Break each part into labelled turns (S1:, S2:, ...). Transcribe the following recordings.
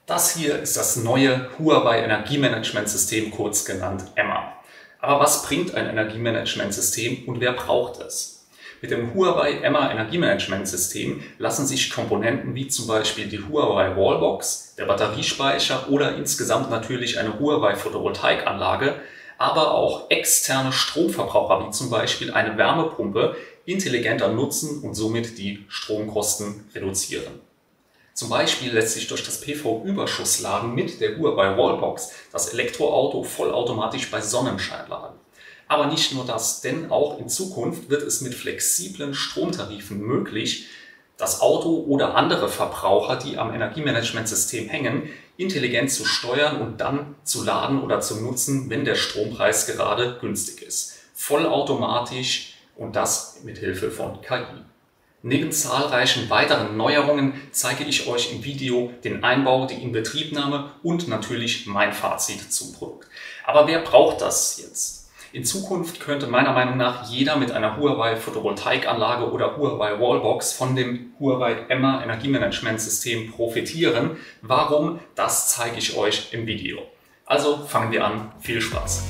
S1: Das hier ist das neue Huawei Energiemanagementsystem, kurz genannt Emma. Aber was bringt ein Energiemanagementsystem und wer braucht es? Mit dem Huawei Emma Energiemanagementsystem lassen sich Komponenten wie zum Beispiel die Huawei Wallbox, der Batteriespeicher oder insgesamt natürlich eine Huawei Photovoltaikanlage, aber auch externe Stromverbraucher wie zum Beispiel eine Wärmepumpe intelligenter nutzen und somit die Stromkosten reduzieren. Zum Beispiel lässt sich durch das PV-Überschussladen mit der Huawei Wallbox das Elektroauto vollautomatisch bei Sonnenschein laden. Aber nicht nur das, denn auch in Zukunft wird es mit flexiblen Stromtarifen möglich, das Auto oder andere Verbraucher, die am Energiemanagementsystem hängen, intelligent zu steuern und dann zu laden oder zu nutzen, wenn der Strompreis gerade günstig ist. Vollautomatisch und das mit Hilfe von KI. Neben zahlreichen weiteren Neuerungen zeige ich euch im Video den Einbau, die Inbetriebnahme und natürlich mein Fazit zum Produkt. Aber wer braucht das jetzt? In Zukunft könnte meiner Meinung nach jeder mit einer Huawei Photovoltaikanlage oder Huawei Wallbox von dem Huawei Emma Energiemanagementsystem profitieren. Warum? Das zeige ich euch im Video. Also fangen wir an. Viel Spaß!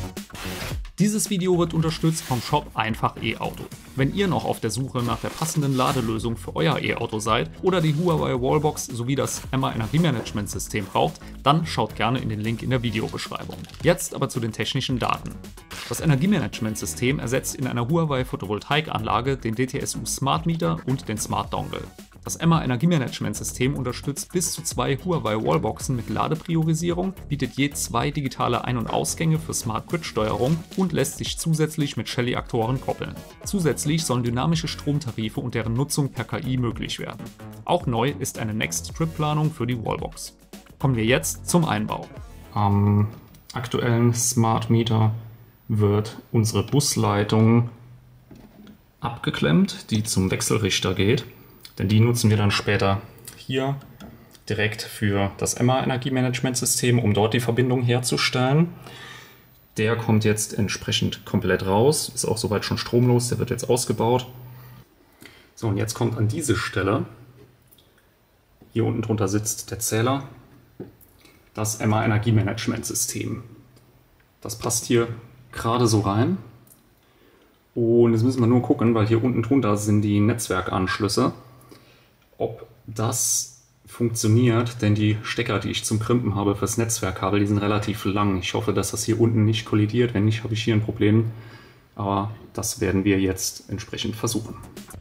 S2: Dieses Video wird unterstützt vom Shop Einfach E-Auto. Wenn ihr noch auf der Suche nach der passenden Ladelösung für euer E-Auto seid oder die Huawei Wallbox sowie das Emma Energiemanagementsystem braucht, dann schaut gerne in den Link in der Videobeschreibung. Jetzt aber zu den technischen Daten. Das Energiemanagementsystem ersetzt in einer Huawei Photovoltaikanlage den DTSU Smart Meter und den Smart Dongle. Das Emma Energiemanagementsystem unterstützt bis zu 2 Huawei Wallboxen mit Ladepriorisierung, bietet je 2 digitale Ein- und Ausgänge für Smart Grid Steuerung und lässt sich zusätzlich mit Shelly-Aktoren koppeln. Zusätzlich sollen dynamische Stromtarife und deren Nutzung per KI möglich werden. Auch neu ist eine Next-Trip-Planung für die Wallbox. Kommen wir jetzt zum Einbau. Am aktuellen Smart Meter wird unsere Busleitung abgeklemmt, die zum Wechselrichter geht. Denn die nutzen wir dann später hier direkt für das Emma Energiemanagementsystem, um dort die Verbindung herzustellen. Der kommt jetzt entsprechend komplett raus, ist auch soweit schon stromlos, der wird jetzt ausgebaut. So, und jetzt kommt an diese Stelle, hier unten drunter sitzt der Zähler, das Emma Energiemanagementsystem. Das passt hier gerade so rein. Und jetzt müssen wir nur gucken, weil hier unten drunter sind die Netzwerkanschlüsse, ob das funktioniert, denn die Stecker, die ich zum Krimpen habe fürs Netzwerkkabel, die sind relativ lang. Ich hoffe, dass das hier unten nicht kollidiert. Wenn nicht, habe ich hier ein Problem. Aber das werden wir jetzt entsprechend versuchen.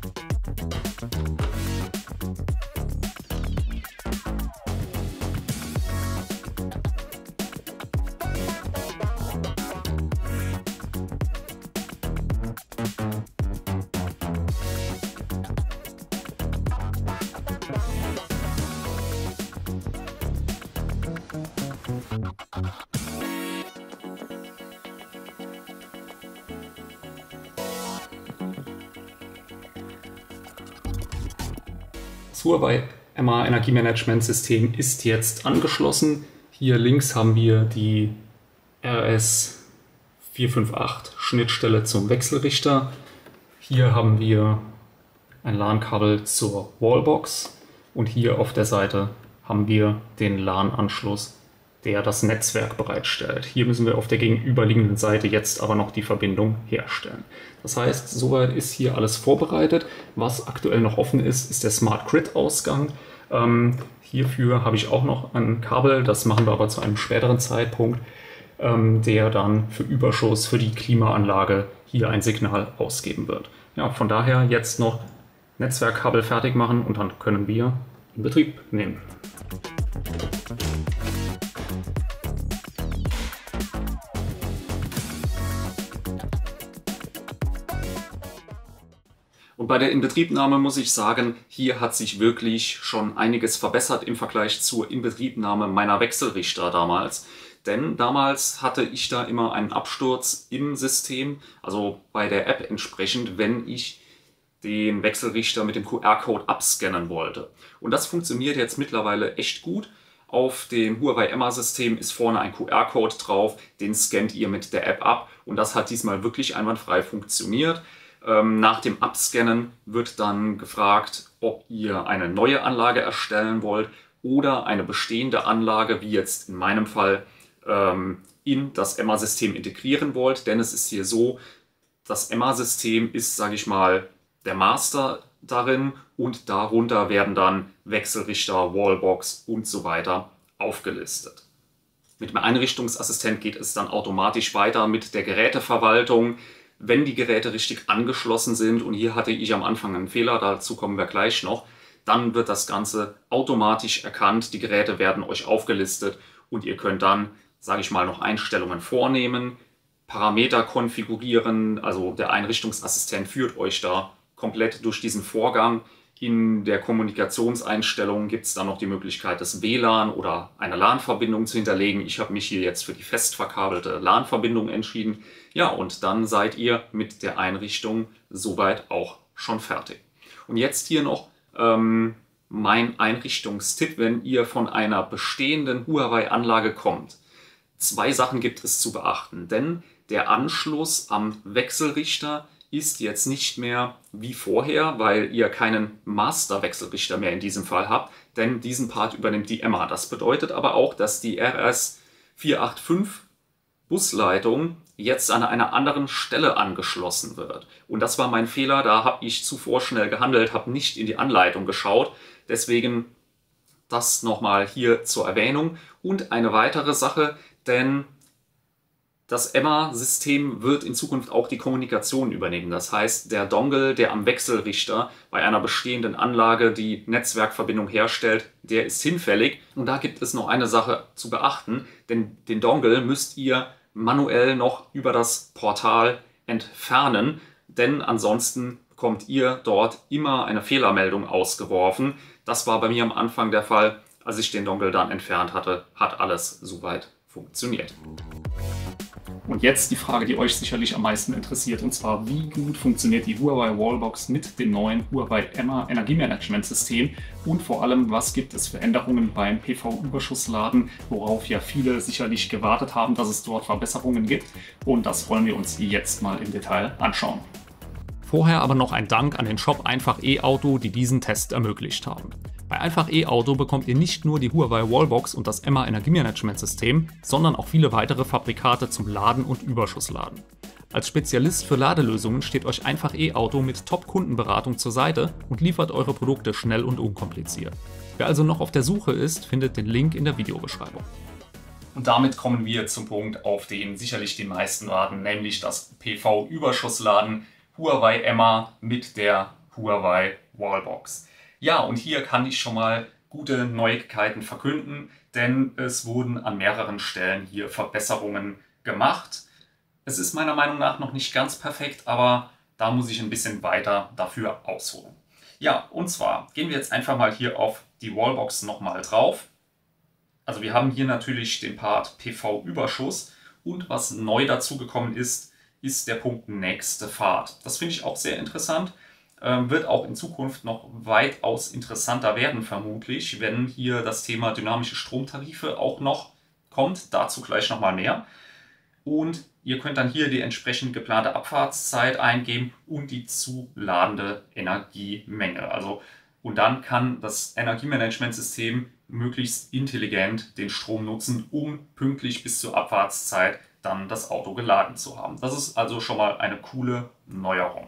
S2: Das Huawei Emma Energiemanagementsystem ist jetzt angeschlossen. Hier links haben wir die RS458 Schnittstelle zum Wechselrichter. Hier haben wir ein LAN-Kabel zur Wallbox und hier auf der Seite haben wir den LAN-Anschluss, der das Netzwerk bereitstellt. Hier müssen wir auf der gegenüberliegenden Seite jetzt aber noch die Verbindung herstellen. Das heißt, soweit ist hier alles vorbereitet. Was aktuell noch offen ist, ist der Smart Grid Ausgang. Hierfür habe ich auch noch ein Kabel, das machen wir aber zu einem späteren Zeitpunkt, der dann für Überschuss für die Klimaanlage hier ein Signal ausgeben wird. Ja, von daher jetzt noch Netzwerkkabel fertig machen und dann können wir in Betrieb nehmen. Und bei der Inbetriebnahme muss ich sagen, hier hat sich wirklich schon einiges verbessert im Vergleich zur Inbetriebnahme meiner Wechselrichter damals. Denn damals hatte ich da immer einen Absturz im System, also bei der App entsprechend, wenn ich den Wechselrichter mit dem QR-Code abscannen wollte. Und das funktioniert jetzt mittlerweile echt gut. Auf dem Huawei Emma-System ist vorne ein QR-Code drauf, den scannt ihr mit der App ab und das hat diesmal wirklich einwandfrei funktioniert. Nach dem Abscannen wird dann gefragt, ob ihr eine neue Anlage erstellen wollt
S1: oder eine bestehende Anlage, wie jetzt in meinem Fall, in das Emma-System integrieren wollt. Denn es ist hier so, das Emma-System ist, sage ich mal, der Master darin und darunter werden dann Wechselrichter, Wallbox und so weiter aufgelistet. Mit dem Einrichtungsassistent geht es dann automatisch weiter mit der Geräteverwaltung, wenn die Geräte richtig angeschlossen sind. Und hier hatte ich am Anfang einen Fehler, dazu kommen wir gleich noch. Dann wird das Ganze automatisch erkannt, die Geräte werden euch aufgelistet und ihr könnt dann, sage ich mal, noch Einstellungen vornehmen, Parameter konfigurieren. Also der Einrichtungsassistent führt euch da komplett durch diesen Vorgang. In der Kommunikationseinstellung gibt es dann noch die Möglichkeit, das WLAN oder eine LAN-Verbindung zu hinterlegen. Ich habe mich hier jetzt für die fest verkabelte LAN-Verbindung entschieden. Ja, und dann seid ihr mit der Einrichtung soweit auch schon fertig. Und jetzt hier noch mein Einrichtungstipp, wenn ihr von einer bestehenden Huawei-Anlage kommt. 2 Sachen gibt es zu beachten, denn der Anschluss am Wechselrichter ist jetzt nicht mehr wie vorher, weil ihr keinen Master-Wechselrichter mehr in diesem Fall habt, denn diesen Part übernimmt die Emma. Das bedeutet aber auch, dass die RS485 Busleitung jetzt an einer anderen Stelle angeschlossen wird. Und das war mein Fehler, da habe ich zuvor schnell gehandelt, habe nicht in die Anleitung geschaut. Deswegen das nochmal hier zur Erwähnung. Und eine weitere Sache, denn das Emma-System wird in Zukunft auch die Kommunikation übernehmen. Das heißt, der Dongle, der am Wechselrichter bei einer bestehenden Anlage die Netzwerkverbindung herstellt, der ist hinfällig. Und da gibt es noch eine Sache zu beachten, denn den Dongle müsst ihr manuell noch über das Portal entfernen, denn ansonsten bekommt ihr dort immer eine Fehlermeldung ausgeworfen. Das war bei mir am Anfang der Fall. Als ich den Dongle dann entfernt hatte, hat alles soweit funktioniert.
S2: Und jetzt die Frage, die euch sicherlich am meisten interessiert, und zwar, wie gut funktioniert die Huawei Wallbox mit dem neuen Huawei Emma Energiemanagementsystem und vor allem, was gibt es für Änderungen beim PV-Überschussladen, worauf ja viele sicherlich gewartet haben, dass es dort Verbesserungen gibt, und das wollen wir uns jetzt mal im Detail anschauen. Vorher aber noch ein Dank an den Shop Einfach E-Auto, die diesen Test ermöglicht haben. Bei Einfach E-Auto bekommt ihr nicht nur die Huawei Wallbox und das Emma Energiemanagementsystem, sondern auch viele weitere Fabrikate zum Laden und Überschussladen. Als Spezialist für Ladelösungen steht euch Einfach E-Auto mit Top-Kundenberatung zur Seite und liefert eure Produkte schnell und unkompliziert. Wer also noch auf der Suche ist, findet den Link in der Videobeschreibung.
S1: Und damit kommen wir zum Punkt, auf den sicherlich die meisten warten, nämlich das PV-Überschussladen Huawei Emma mit der Huawei Wallbox. Ja, und hier kann ich schon mal gute Neuigkeiten verkünden, denn es wurden an mehreren Stellen hier Verbesserungen gemacht. Es ist meiner Meinung nach noch nicht ganz perfekt, aber da muss ich ein bisschen weiter dafür ausholen. Ja, und zwar gehen wir jetzt einfach mal hier auf die Wallbox nochmal drauf. Also wir haben hier natürlich den Part PV-Überschuss und was neu dazugekommen ist, ist der Punkt nächste Fahrt. Das finde ich auch sehr interessant. Wird auch in Zukunft noch weitaus interessanter werden, vermutlich, wenn hier das Thema dynamische Stromtarife auch noch kommt. Dazu gleich nochmal mehr. Und ihr könnt dann hier die entsprechend geplante Abfahrtszeit eingeben und die zu ladende Energiemenge. Und dann kann das Energiemanagementsystem möglichst intelligent den Strom nutzen, um pünktlich bis zur Abfahrtszeit dann das Auto geladen zu haben. Das ist also schon mal eine coole Neuerung.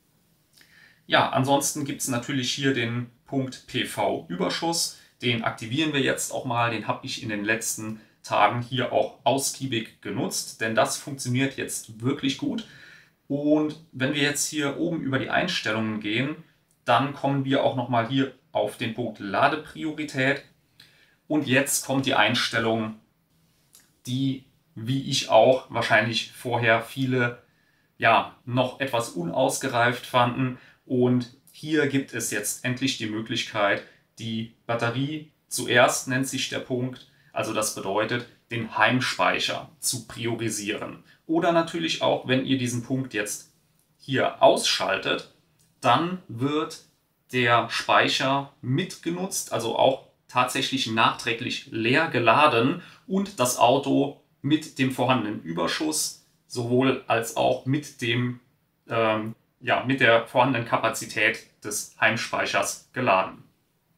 S1: Ja, ansonsten gibt es natürlich hier den Punkt PV-Überschuss. Den aktivieren wir jetzt auch mal. Den habe ich in den letzten Tagen hier auch ausgiebig genutzt, denn das funktioniert jetzt wirklich gut. Und wenn wir jetzt hier oben über die Einstellungen gehen, dann kommen wir auch nochmal hier auf den Punkt Ladepriorität. Und jetzt kommt die Einstellung, die, wie ich auch, wahrscheinlich vorher viele noch etwas unausgereift fanden. Und hier gibt es jetzt endlich die Möglichkeit, die Batterie zuerst, nennt sich der Punkt, also das bedeutet, den Heimspeicher zu priorisieren. Oder natürlich auch, wenn ihr diesen Punkt jetzt hier ausschaltet, dann wird der Speicher mitgenutzt, also auch tatsächlich nachträglich leer geladen und das Auto mit dem vorhandenen Überschuss sowohl als auch mit dem mit der vorhandenen Kapazität des Heimspeichers geladen.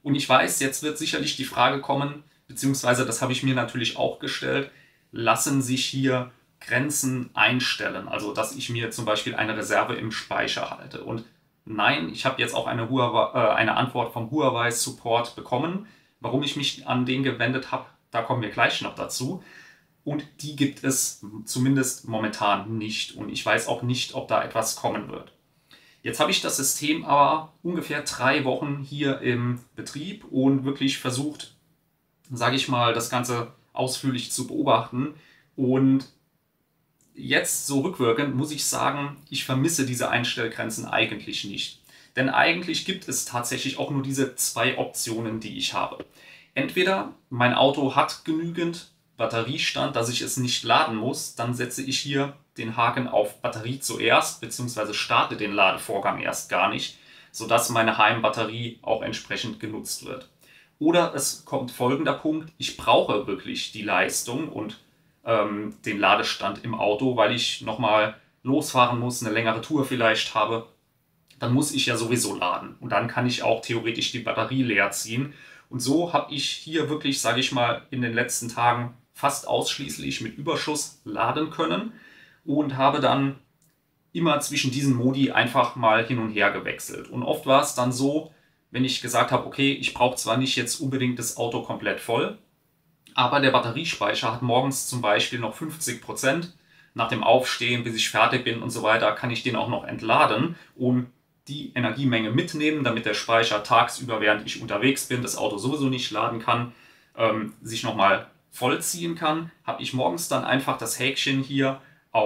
S1: Und ich weiß, jetzt wird sicherlich die Frage kommen, beziehungsweise das habe ich mir natürlich auch gestellt, lassen sich hier Grenzen einstellen? Also, dass ich mir zum Beispiel eine Reserve im Speicher halte. Und nein, ich habe jetzt auch eine Antwort vom Huawei Support bekommen. Warum ich mich an den gewendet habe, da kommen wir gleich noch dazu. Und die gibt es zumindest momentan nicht. Und ich weiß auch nicht, ob da etwas kommen wird. Jetzt habe ich das System aber ungefähr 3 Wochen hier im Betrieb und wirklich versucht, sage ich mal, das Ganze ausführlich zu beobachten. Und jetzt so rückwirkend muss ich sagen, ich vermisse diese Einstellgrenzen eigentlich nicht. Denn eigentlich gibt es tatsächlich auch nur diese 2 Optionen, die ich habe. Entweder mein Auto hat genügend Batteriestand, dass ich es nicht laden muss, dann setze ich hier den Haken auf Batterie zuerst, beziehungsweise starte den Ladevorgang erst gar nicht, sodass meine Heimbatterie auch entsprechend genutzt wird. Oder es kommt folgender Punkt, ich brauche wirklich die Leistung und den Ladestand im Auto, weil ich nochmal losfahren muss, eine längere Tour vielleicht habe, dann muss ich ja sowieso laden. Und dann kann ich auch theoretisch die Batterie leer ziehen. Und so habe ich hier wirklich, sage ich mal, in den letzten Tagen fast ausschließlich mit Überschuss laden können und habe dann immer zwischen diesen Modi einfach mal hin und her gewechselt. Und oft war es dann so, wenn ich gesagt habe, okay, ich brauche zwar nicht jetzt unbedingt das Auto komplett voll, aber der Batteriespeicher hat morgens zum Beispiel noch 50%. Nach dem Aufstehen, bis ich fertig bin und so weiter, kann ich den auch noch entladen und die Energiemenge mitnehmen, damit der Speicher tagsüber, während ich unterwegs bin, das Auto sowieso nicht laden kann, sich nochmal vollziehen kann. Habe ich morgens dann einfach das Häkchen hier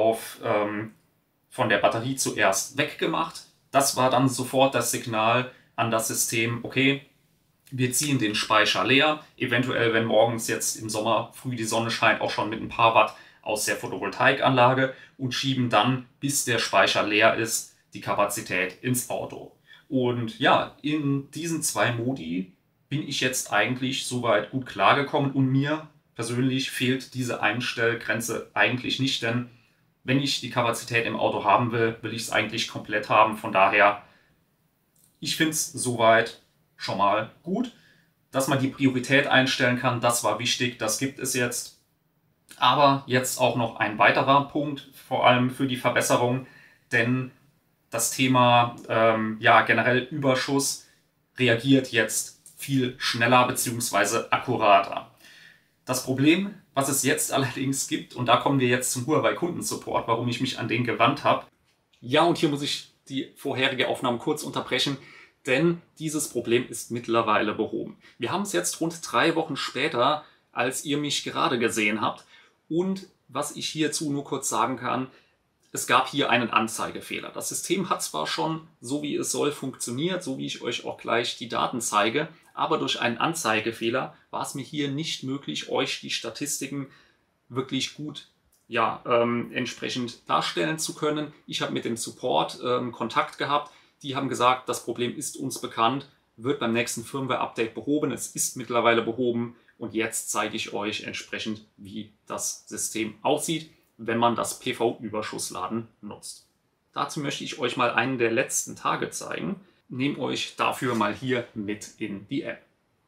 S1: von der Batterie zuerst weggemacht. Das war dann sofort das Signal an das System, okay, wir ziehen den Speicher leer, eventuell, wenn morgens jetzt im Sommer früh die Sonne scheint, auch schon mit ein paar Watt aus der Photovoltaikanlage und schieben dann, bis der Speicher leer ist, die Kapazität ins Auto. Und ja, in diesen 2 Modi bin ich jetzt eigentlich soweit gut klargekommen und mir persönlich fehlt diese Einstellgrenze eigentlich nicht, denn wenn ich die Kapazität im Auto haben will, will ich es eigentlich komplett haben. Von daher, ich finde es soweit schon mal gut, dass man die Priorität einstellen kann. Das war wichtig, das gibt es jetzt. Aber jetzt auch noch ein weiterer Punkt, vor allem für die Verbesserung, denn das Thema generell Überschuss reagiert jetzt viel schneller bzw. akkurater. Das Problem, was es jetzt allerdings gibt, und da kommen wir jetzt zum Huawei Kundensupport, warum ich mich an den gewandt habe. Ja, und hier muss ich die vorherige Aufnahme kurz unterbrechen, denn dieses Problem ist mittlerweile behoben. Wir haben es jetzt rund 3 Wochen später, als ihr mich gerade gesehen habt. Und was ich hierzu nur kurz sagen kann, es gab hier einen Anzeigefehler. Das System hat zwar schon, so wie es soll, funktioniert, so wie ich euch auch gleich die Daten zeige, aber durch einen Anzeigefehler war es mir hier nicht möglich, euch die Statistiken wirklich gut entsprechend darstellen zu können. Ich habe mit dem Support Kontakt gehabt. Die haben gesagt, das Problem ist uns bekannt, wird beim nächsten Firmware-Update behoben. Es ist mittlerweile behoben und jetzt zeige ich euch entsprechend, wie das System aussieht, wenn man das PV-Überschussladen nutzt. Dazu möchte ich euch mal einen der letzten Tage zeigen. Nehmt euch dafür mal hier mit in die App.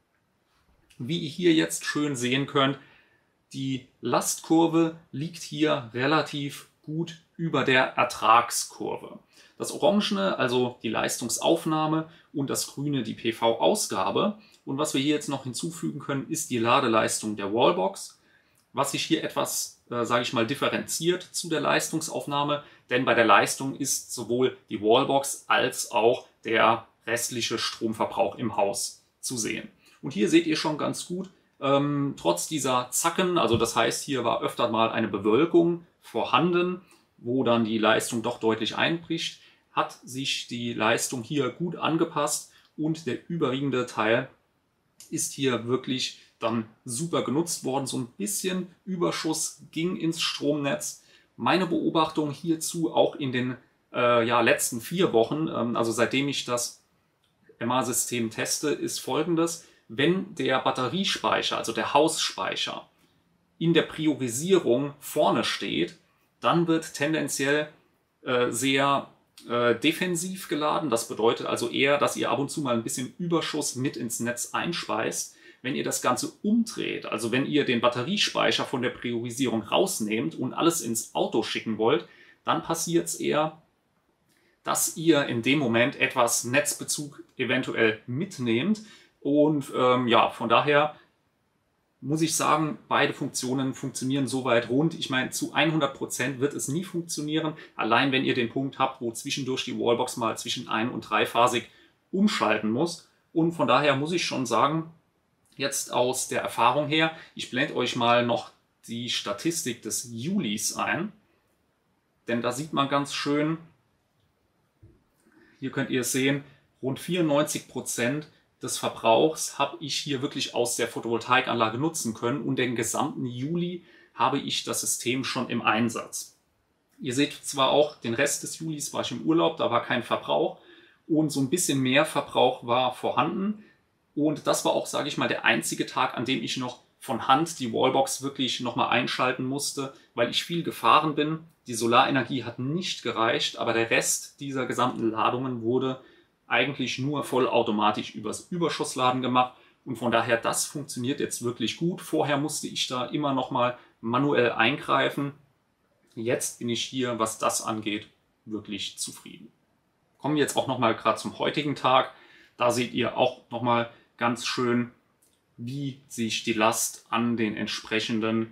S1: Wie ihr hier jetzt schön sehen könnt, die Lastkurve liegt hier relativ gut über der Ertragskurve. Das Orangene, also die Leistungsaufnahme, und das Grüne, die PV-Ausgabe. Und was wir hier jetzt noch hinzufügen können, ist die Ladeleistung der Wallbox, was sich hier etwas, sage ich mal, differenziert zu der Leistungsaufnahme, denn bei der Leistung ist sowohl die Wallbox als auch der restliche Stromverbrauch im Haus zu sehen. Und hier seht ihr schon ganz gut, trotz dieser Zacken, also das heißt, hier war öfter mal eine Bewölkung vorhanden, wo dann die Leistung doch deutlich einbricht, hat sich die Leistung hier gut angepasst und der überwiegende Teil ist hier wirklich dann super genutzt worden. So ein bisschen Überschuss ging ins Stromnetz. Meine Beobachtung hierzu auch in den letzten 4 Wochen, also seitdem ich das EMMA-System teste, ist folgendes: Wenn der Batteriespeicher, also der Hausspeicher, in der Priorisierung vorne steht, dann wird tendenziell sehr
S2: defensiv geladen. Das bedeutet also eher, dass ihr ab und zu mal ein bisschen Überschuss mit ins Netz einspeist. Wenn ihr das Ganze umdreht, also wenn ihr den Batteriespeicher von der Priorisierung rausnehmt und alles ins Auto schicken wollt, dann passiert es eher, dass ihr in dem Moment etwas Netzbezug eventuell mitnehmt. Und ja, von daher muss ich sagen, beide Funktionen funktionieren soweit rund. Ich meine, zu 100% wird es nie funktionieren, allein wenn ihr den Punkt habt, wo zwischendurch die Wallbox mal zwischen ein- und dreiphasig umschalten muss. Und von daher muss ich schon sagen, jetzt aus der Erfahrung her, ich blende euch mal noch die Statistik des Julis ein, denn da sieht man ganz schön, hier könnt ihr es sehen, rund 94% des Verbrauchs habe ich hier wirklich aus der Photovoltaikanlage nutzen können und den gesamten Juli habe ich das System schon im Einsatz. Ihr seht zwar auch, den Rest des Julis war ich im Urlaub, da war kein Verbrauch und so ein bisschen mehr Verbrauch war vorhanden und das war auch, sage ich mal, der einzige Tag, an dem ich noch von Hand die Wallbox wirklich nochmal einschalten musste, weil ich viel gefahren bin. Die Solarenergie hat nicht gereicht, aber der Rest dieser gesamten Ladungen wurde eigentlich nur vollautomatisch übers Überschussladen gemacht und von daher, das funktioniert jetzt wirklich gut. Vorher musste ich da immer noch mal manuell eingreifen. Jetzt bin ich hier, was das angeht, wirklich zufrieden. Kommen wir jetzt auch noch mal gerade zum heutigen Tag. Da seht ihr auch noch mal ganz schön, wie sich die Last an den entsprechenden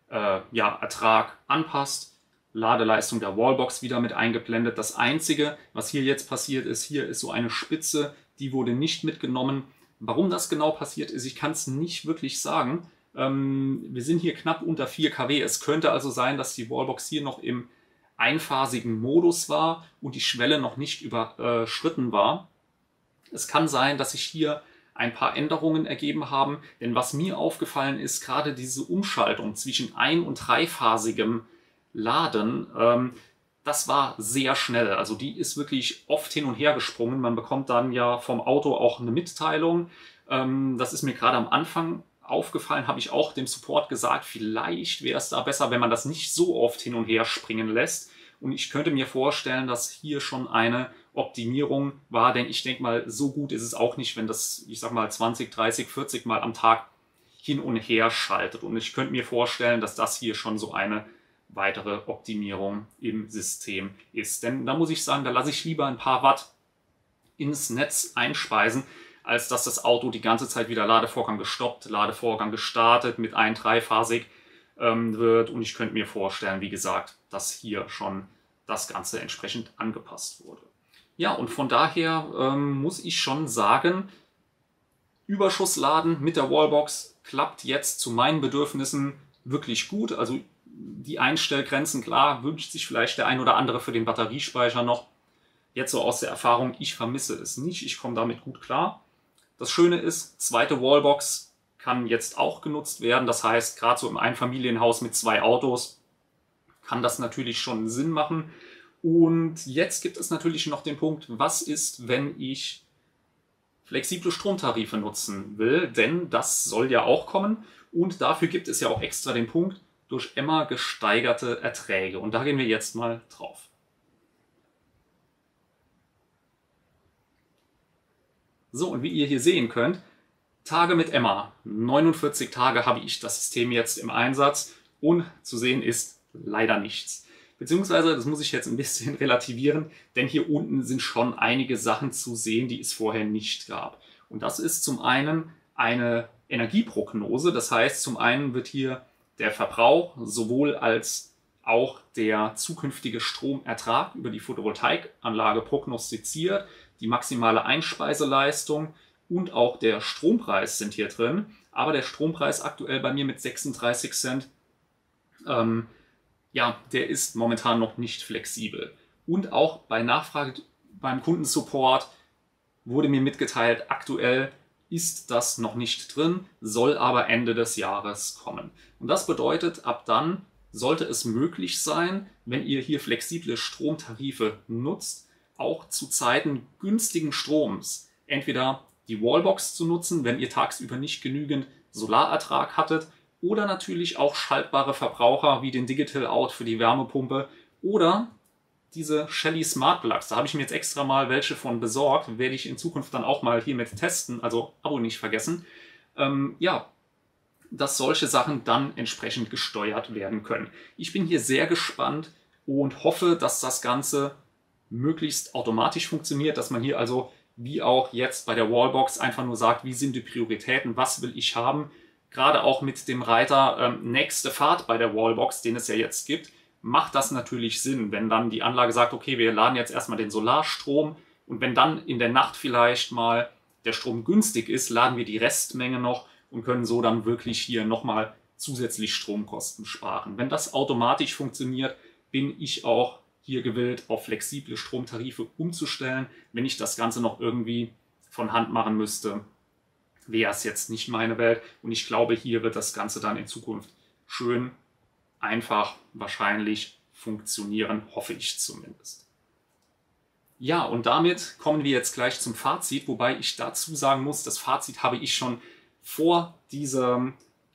S2: Ertrag anpasst. Ladeleistung der Wallbox wieder mit eingeblendet. Das Einzige, was hier jetzt passiert ist, hier ist so eine Spitze, die wurde nicht mitgenommen. Warum das genau passiert ist, ich kann es nicht wirklich sagen. Wir sind hier knapp unter 4 kW. Es könnte also sein, dass die Wallbox hier noch im einphasigen Modus war und die Schwelle noch nicht überschritten war. Es kann sein, dass sich hier ein paar Änderungen ergeben haben, denn was mir aufgefallen ist, gerade diese Umschaltung zwischen ein- und dreiphasigem Laden, das war sehr schnell. Also die ist wirklich oft hin und her gesprungen. Man bekommt dann ja vom Auto auch eine Mitteilung. Das ist mir gerade am Anfang aufgefallen, habe ich auch dem Support gesagt, vielleicht wäre es da besser, wenn man das nicht so oft hin und her springen lässt. Und ich könnte mir vorstellen, dass hier schon eine Optimierung war, denn ich denke mal, so gut ist es auch nicht, wenn das, ich sag mal, 20, 30, 40 Mal am Tag hin und her schaltet. Und ich könnte mir vorstellen, dass das hier schon so eine weitere Optimierung im System ist. Denn da muss ich sagen, da lasse ich lieber ein paar Watt ins Netz einspeisen, als dass das Auto die ganze Zeit wieder Ladevorgang gestoppt, Ladevorgang gestartet mit ein-, dreiphasig wird. Und ich könnte mir vorstellen, wie gesagt, dass hier schon das Ganze entsprechend angepasst wurde. Ja, und von daher muss ich schon sagen, Überschussladen mit der Wallbox klappt jetzt zu meinen Bedürfnissen wirklich gut. Also die Einstellgrenzen, klar, wünscht sich vielleicht der ein oder andere für den Batteriespeicher noch. Jetzt so aus der Erfahrung, ich vermisse es nicht, ich komme damit gut klar. Das Schöne ist, zweite Wallbox kann jetzt auch genutzt werden. Das heißt, gerade so im Einfamilienhaus mit 2 Autos kann das natürlich schon Sinn machen. Und jetzt gibt es natürlich noch den Punkt, was ist, wenn ich flexible Stromtarife nutzen will? Denn das soll ja auch kommen und dafür gibt es ja auch extra den Punkt, durch immer gesteigerte Erträge. Und da gehen wir jetzt mal drauf. So, und wie ihr hier sehen könnt, Tage mit Emma. 49 Tage habe ich das System jetzt im Einsatz und zu sehen ist leider nichts. Beziehungsweise, das muss ich jetzt ein bisschen relativieren, denn hier unten sind schon einige Sachen zu sehen, die es vorher nicht gab. Und das ist zum einen eine Energieprognose. Das heißt, zum einen wird hier der Verbrauch sowohl als auch der zukünftige Stromertrag über die Photovoltaikanlage prognostiziert. Die maximale Einspeiseleistung und auch der Strompreis sind hier drin. Aber der Strompreis aktuell bei mir mit 36 Cent, ja, der ist momentan noch nicht flexibel. Und auch bei Nachfrage beim Kundensupport wurde mir mitgeteilt, aktuell ist das noch nicht drin, soll aber Ende des Jahres kommen. Und das bedeutet, ab dann sollte es möglich sein, wenn ihr hier flexible Stromtarife nutzt, auch zu Zeiten günstigen Stroms entweder die Wallbox zu nutzen, wenn ihr tagsüber nicht genügend Solarertrag hattet, oder natürlich auch schaltbare Verbraucher wie den Digital Out für die Wärmepumpe oder diese Shelly Smart Plugs. Da habe ich mir jetzt extra mal welche von besorgt. Werde ich in Zukunft dann auch mal hiermit testen. Also Abo nicht vergessen. Ja, dass solche Sachen dann entsprechend gesteuert werden können. Ich bin hier sehr gespannt und hoffe, dass das Ganze möglichst automatisch funktioniert, dass man hier also wie auch jetzt bei der Wallbox einfach nur sagt, wie sind die Prioritäten, was will ich haben. Gerade auch mit dem Reiter nächste Fahrt bei der Wallbox, den es ja jetzt gibt, macht das natürlich Sinn, wenn dann die Anlage sagt, okay, wir laden jetzt erstmal den Solarstrom und wenn dann in der Nacht vielleicht mal der Strom günstig ist, laden wir die Restmenge noch und können so dann wirklich hier nochmal zusätzlich Stromkosten sparen. Wenn das automatisch funktioniert, bin ich auch hier gewillt, auf flexible Stromtarife umzustellen. Wenn ich das Ganze noch irgendwie von Hand machen müsste, wäre es jetzt nicht meine Welt. Und ich glaube, hier wird das Ganze dann in Zukunft schön, einfach, wahrscheinlich funktionieren, hoffe ich zumindest. Ja, und damit kommen wir jetzt gleich zum Fazit, wobei ich dazu sagen muss, das Fazit habe ich schon vor dieser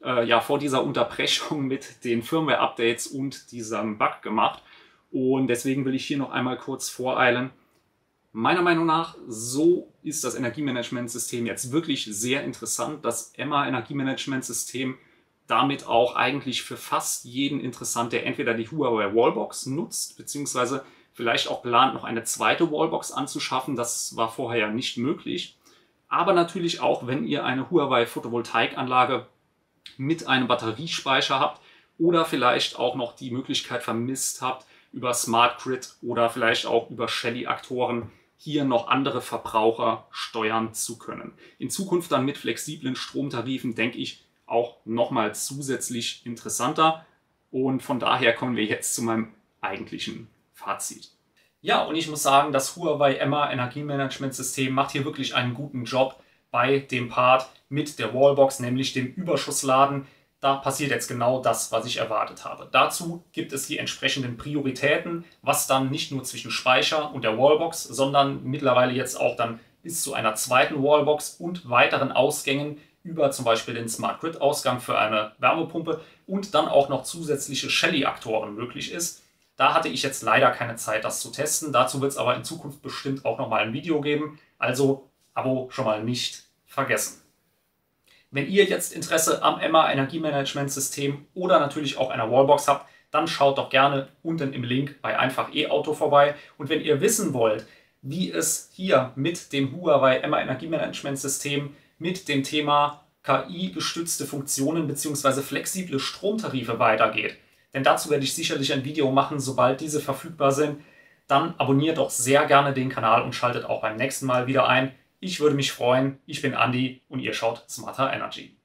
S2: Unterbrechung mit den Firmware-Updates und diesem Bug gemacht. Und deswegen will ich hier noch einmal kurz voreilen. Meiner Meinung nach, so ist das Energiemanagementsystem jetzt wirklich sehr interessant. Das Emma Energiemanagementsystem damit auch eigentlich für fast jeden interessant, der entweder die Huawei Wallbox nutzt, beziehungsweise vielleicht auch plant, noch eine zweite Wallbox anzuschaffen. Das war vorher ja nicht möglich. Aber natürlich auch, wenn ihr eine Huawei Photovoltaikanlage mit einem Batteriespeicher habt oder vielleicht auch noch die Möglichkeit vermisst habt, über Smart Grid oder vielleicht auch über Shelly-Aktoren hier noch andere Verbraucher steuern zu können. In Zukunft dann mit flexiblen Stromtarifen, denke ich, auch nochmal zusätzlich interessanter. Und von daher kommen wir jetzt zu meinem eigentlichen Fazit. Ja, und ich muss sagen, das Huawei Emma Energiemanagementsystem macht hier wirklich einen guten Job bei dem Part mit der Wallbox, nämlich dem Überschussladen. Da passiert jetzt genau das, was ich erwartet habe. Dazu gibt es die entsprechenden Prioritäten, was dann nicht nur zwischen Speicher und der Wallbox, sondern mittlerweile jetzt auch dann bis zu einer zweiten Wallbox und weiteren Ausgängen über zum Beispiel den Smart Grid Ausgang für eine Wärmepumpe und dann auch noch zusätzliche Shelly-Aktoren möglich ist. Da hatte ich jetzt leider keine Zeit, das zu testen. Dazu wird es aber in Zukunft bestimmt auch nochmal ein Video geben. Also Abo schon mal nicht vergessen. Wenn ihr jetzt Interesse am Emma Energiemanagementsystem oder natürlich auch einer Wallbox habt, dann schaut doch gerne unten im Link bei Einfach E-Auto vorbei. Und wenn ihr wissen wollt, wie es hier mit dem Huawei Emma Energiemanagementsystem mit dem Thema KI-gestützte Funktionen bzw. flexible Stromtarife weitergeht, denn dazu werde ich sicherlich ein Video machen, sobald diese verfügbar sind, dann abonniert doch sehr gerne den Kanal und schaltet auch beim nächsten Mal wieder ein. Ich würde mich freuen. Ich bin Andi und ihr schaut Smarter Energy.